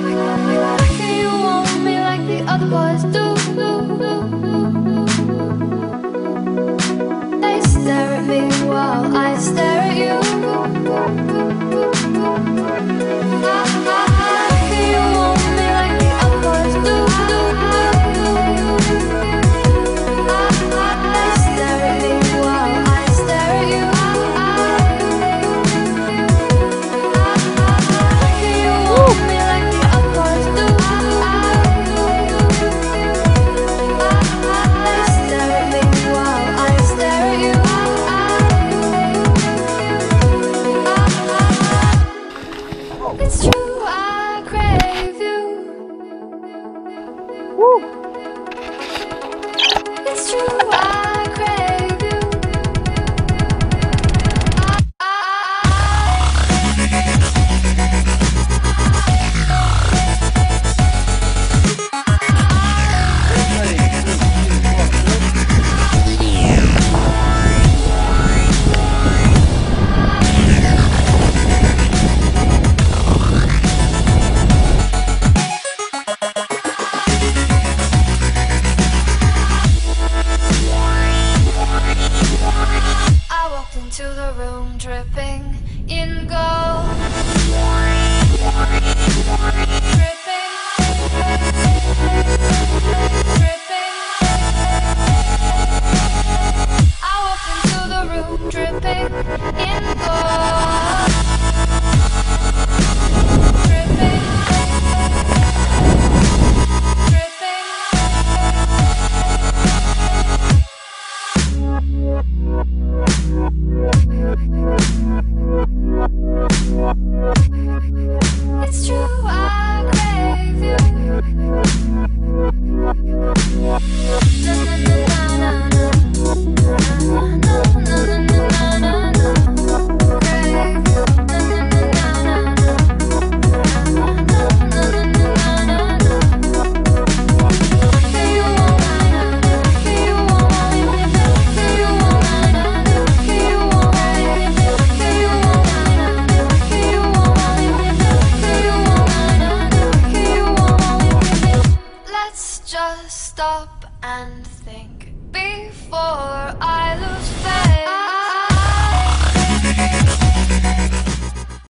Can you want me like the other boys do? They stare at me while I stare at you. Can you want me like the other boys do? They stare at me while I stare at you. Can you want me like the other boys do? They stare at me while I stare at you. It's true, I crave you. Woo!